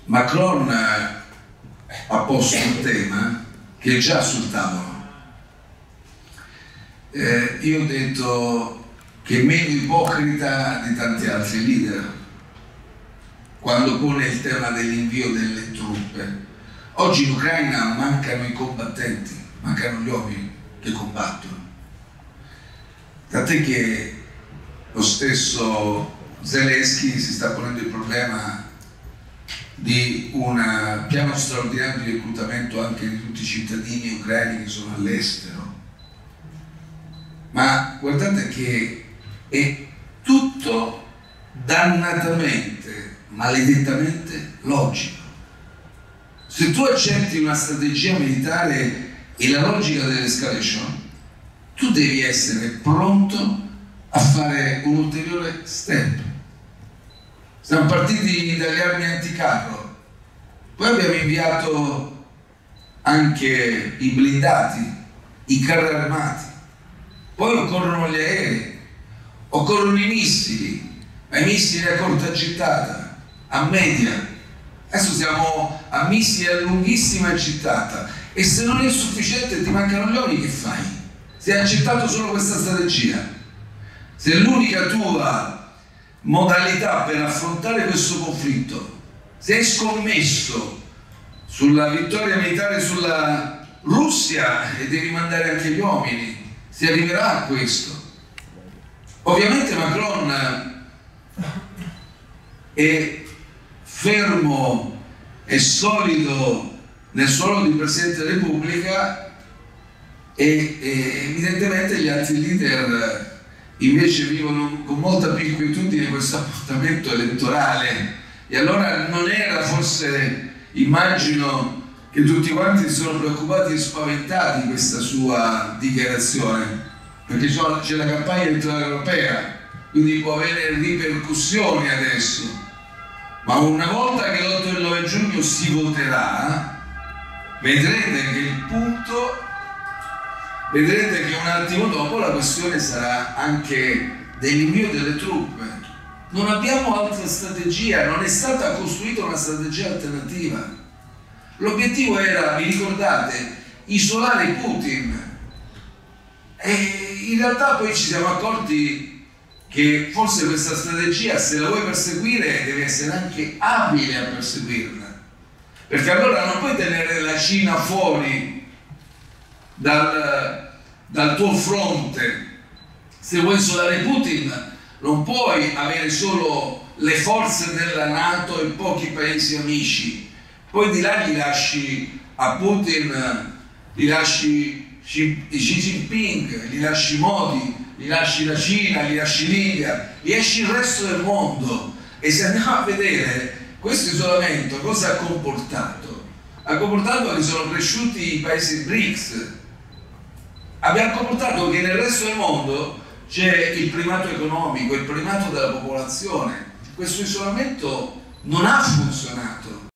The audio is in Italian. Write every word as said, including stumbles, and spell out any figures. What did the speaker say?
Macron ha posto un tema che è già sul tavolo. Eh, io ho detto che è meno ipocrita di tanti altri leader quando pone il tema dell'invio delle truppe. Oggi in Ucraina mancano i combattenti, mancano gli uomini che combattono. Tant'è che lo stesso Zelensky si sta ponendo il problema di un piano straordinario di reclutamento anche di tutti i cittadini ucraini che sono all'estero. Ma guardate che è tutto dannatamente, maledettamente logico. Se tu accetti una strategia militare e la logica dell'escalation, tu devi essere pronto a fare un ulteriore step. Siamo partiti dalle armi anticarro, poi abbiamo inviato anche i blindati, i carri armati, poi occorrono gli aerei, occorrono i missili, ma i missili a corta gittata, a media. Adesso siamo a missili a lunghissima gittata e se non è sufficiente ti mancano gli uomini, che fai? Se hai accettato solo questa strategia, se l'unica tua modalità per affrontare questo conflitto, se hai scommesso sulla vittoria militare sulla Russia e devi mandare anche gli uomini, si arriverà a questo. Ovviamente Macron è fermo e solido nel suo ruolo di Presidente della Repubblica e, e evidentemente gli altri leader invece vivono con molta più inquietudine questo appuntamento elettorale, e allora non era forse, immagino che tutti quanti si sono preoccupati e spaventati di questa sua dichiarazione, perché c'è la campagna elettorale europea, quindi può avere ripercussioni adesso, ma una volta che l'otto e il nove giugno si voterà, vedrete che il punto vedrete che un attimo dopo la questione sarà anche dell'invio delle truppe. Non abbiamo altra strategia, non è stata costruita una strategia alternativa. L'obiettivo era, vi ricordate, isolare Putin, e in realtà poi ci siamo accorti che forse questa strategia, se la vuoi perseguire, devi essere anche abile a perseguirla, perché allora non puoi tenere la Cina fuori Dal, dal tuo fronte. Se vuoi isolare Putin non puoi avere solo le forze della NATO e pochi paesi amici, poi di là gli lasci a Putin, gli lasci Xi Jinping, gli lasci Modi, gli lasci la Cina, gli lasci l'India, gli lasci il resto del mondo. E se andiamo a vedere questo isolamento cosa ha comportato? Ha comportato che sono cresciuti i paesi BRICS. Abbiamo comportato che nel resto del mondo c'è il primato economico, il primato della popolazione. Questo isolamento non ha funzionato.